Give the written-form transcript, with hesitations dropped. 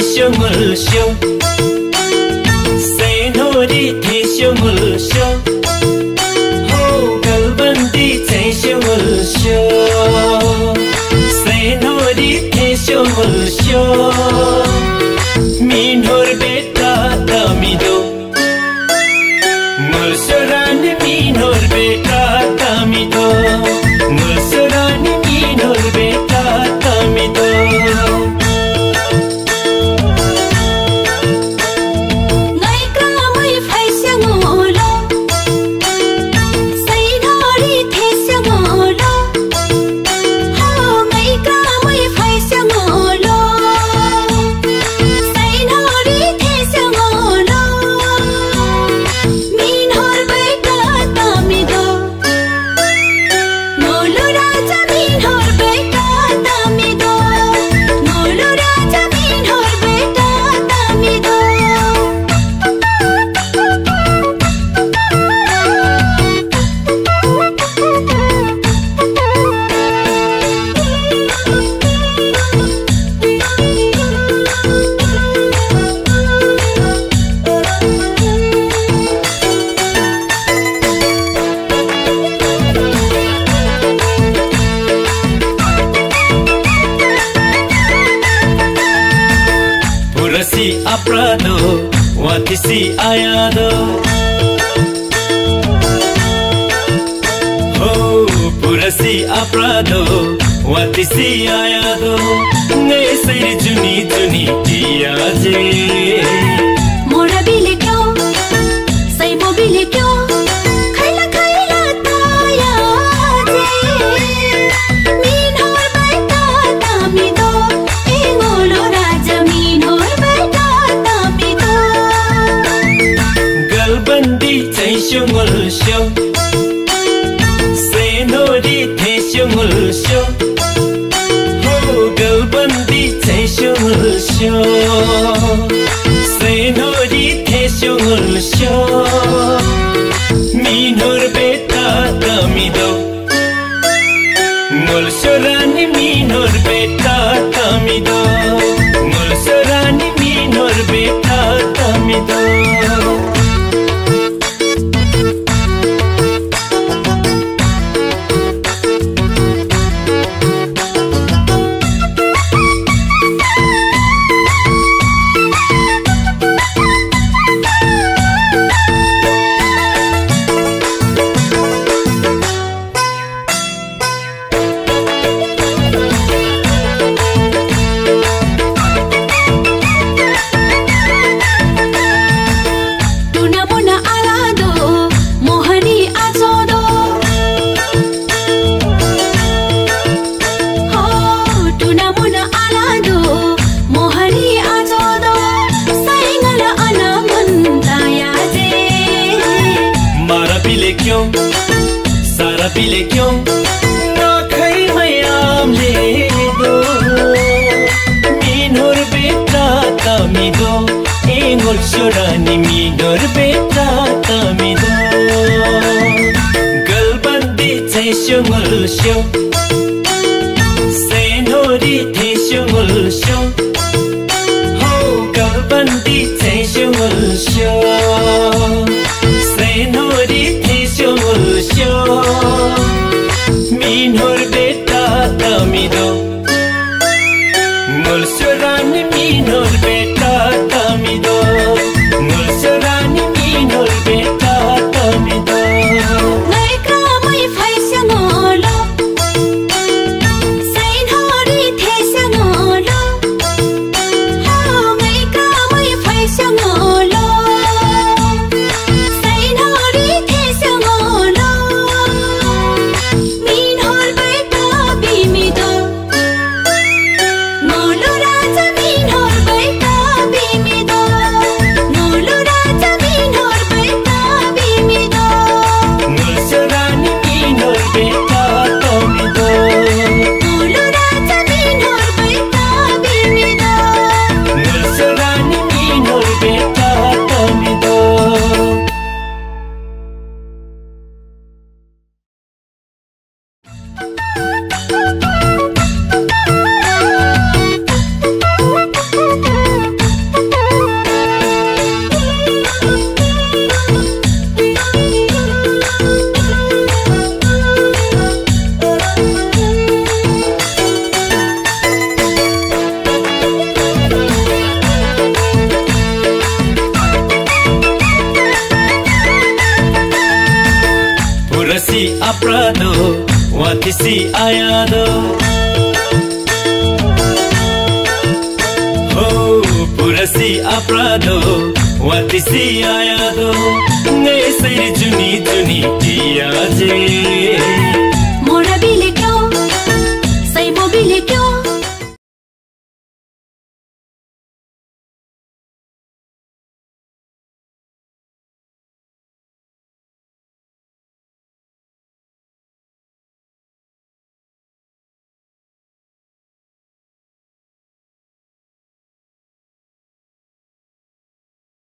mulsho say no di tesho mulsho ho galbandi tesho mulsho say no di tesho mulsho min hor beta tamido mulsho rani min hor beta tamido mulsho rani min hor beta tamido Aprado, watisi ayado. Oh, purasi aprado, watisi ayado. Nesai juni juni kiyaje. Mora bile kyo, sai bo bile kyo. Khaila khaila tayaje. Min hor baita tamido, engolo raja min hor baita. Galbandi tesho mulsho say no di tesho mulsho ho galbandi tesho mulsho say no di tesho mulsho min hor beta tamido mulsho rani min hor beta tamido mulsho rani min hor beta tamido सारा पीले क्यों ना खाई मैयाम ले दो मीनोर बेटा तमिदो angle शोरानी मीनोर बेटा तमिदो गलबंदी तेशो मुलशो सेनोरी तेशो मुलशो हो गलबंदी तेशो मुलशो सेनोरी तेशो मुलशो min hor beta tamido mulsho rani min hor beta tamido mulsho rani min hor beta tamido ngai ka mai phai se ngolo sain hori the se apprado watisi ayado ho purasi apprado watisi ayado